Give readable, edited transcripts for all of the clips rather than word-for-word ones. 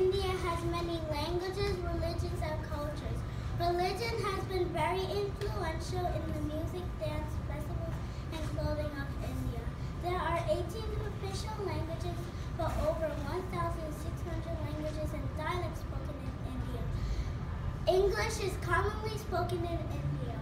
India has many languages, religions, and cultures. Religion has been very influential in the music, dance, festivals, and clothing of India. There are 18 official languages, but over 1,600 languages and dialects spoken in India. English is commonly spoken in India.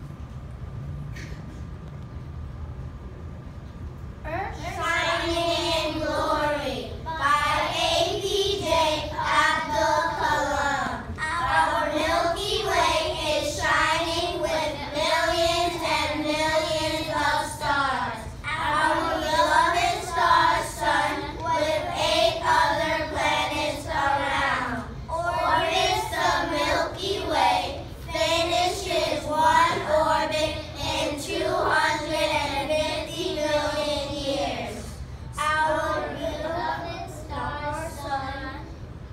Earth Shining in Glory by APJ Abdul Kalam. Our Milky Way is shining with millions and millions of stars. Our beloved star sun with 8 other planets around. Orbits the Milky Way, finishes one orbit in 250 million years. Our beloved star sun,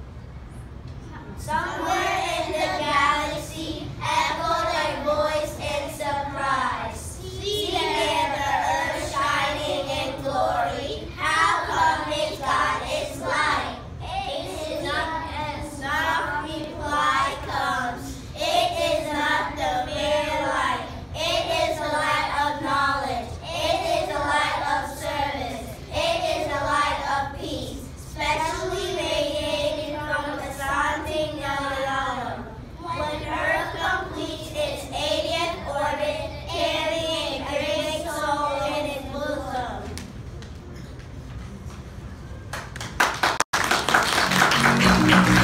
somewhere in the galaxy, echoed a voice in surprise. See there the earth shining in glory. How come it got its light? It is not, and soft reply comes. It is not the mere light. It is the light of knowledge. It is the light of service. It is the light of peace, specially radiating from the Santi Nalayalam. When Earth completes its 80th orbit, carrying a great soul in its bosom.